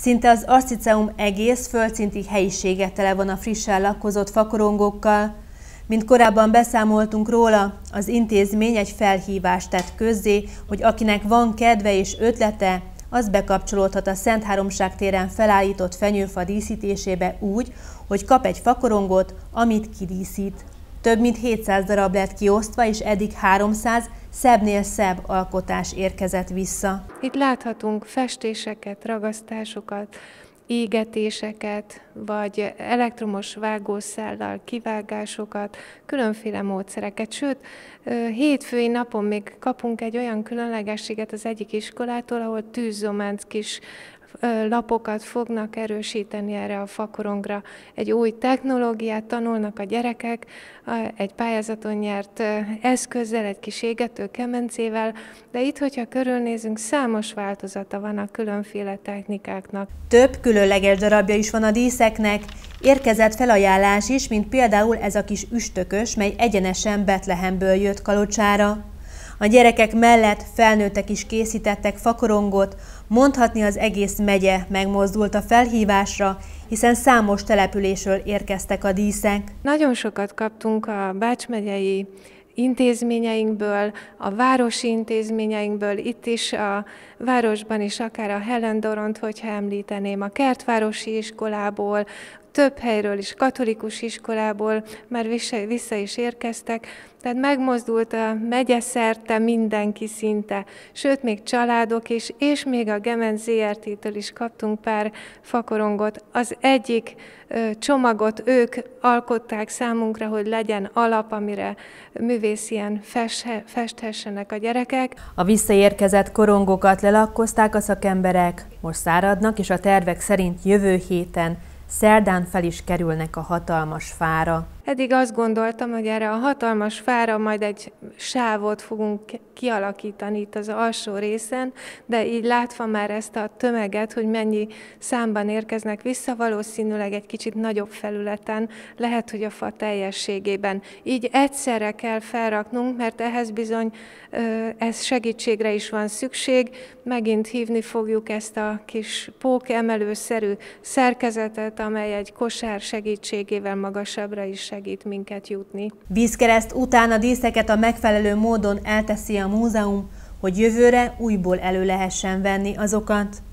Szinte az Aszciceum egész földszinti helyisége tele van a frissen lakkozott fakorongokkal. Mint korábban beszámoltunk róla, az intézmény egy felhívást tett közzé, hogy akinek van kedve és ötlete, az bekapcsolódhat a Szentháromság téren felállított fenyőfa díszítésébe úgy, hogy kap egy fakorongot, amit kidíszít. Több mint 700 darab lett kiosztva, és eddig 300 szebbnél szebb alkotás érkezett vissza. Itt láthatunk festéseket, ragasztásokat, égetéseket, vagy elektromos vágószállal kivágásokat, különféle módszereket. Sőt, hétfői napon még kapunk egy olyan különlegességet az egyik iskolától, ahol tűzzománc kis lapokat fognak erősíteni erre a fakorongra. Egy új technológiát tanulnak a gyerekek, egy pályázaton nyert eszközzel, egy kis égető kemencével, de itt, hogyha körülnézünk, számos változata van a különféle technikáknak. Több különleges darabja is van a díszeknek, érkezett felajánlás is, mint például ez a kis üstökös, mely egyenesen Betlehemből jött Kalocsára. A gyerekek mellett felnőttek is készítettek fakorongot, mondhatni az egész megye megmozdult a felhívásra, hiszen számos településről érkeztek a díszek. Nagyon sokat kaptunk a Bács megyei intézményeinkből, a városi intézményeinkből, itt is a városban is, akár a Helen Doront, hogyha említeném, a Kertvárosi iskolából, több helyről is, katolikus iskolából már vissza is érkeztek, tehát megmozdult a megye szerte mindenki szinte, sőt még családok is, és még a Gemenc ZRT-től is kaptunk pár fakorongot. Az egyik csomagot ők alkották számunkra, hogy legyen alap, amire művészien festhessenek a gyerekek. A visszaérkezett korongokat lelakkozták a szakemberek, most száradnak, és a tervek szerint jövő héten szerdán fel is kerülnek a hatalmas fára. Eddig azt gondoltam, hogy erre a hatalmas fára majd egy sávot fogunk kialakítani itt az alsó részen, de így látva már ezt a tömeget, hogy mennyi számban érkeznek vissza, valószínűleg egy kicsit nagyobb felületen, lehet, hogy a fa teljességében. Így egyszerre kell felraknunk, mert ehhez bizony ez segítségre is van szükség. Megint hívni fogjuk ezt a kis pókemelőszerű szerkezetet, amely egy kosár segítségével magasabbra is segít minket jutni. Vízkereszt után a díszeket a megfelelő módon elteszi a múzeum, hogy jövőre újból elő lehessen venni azokat.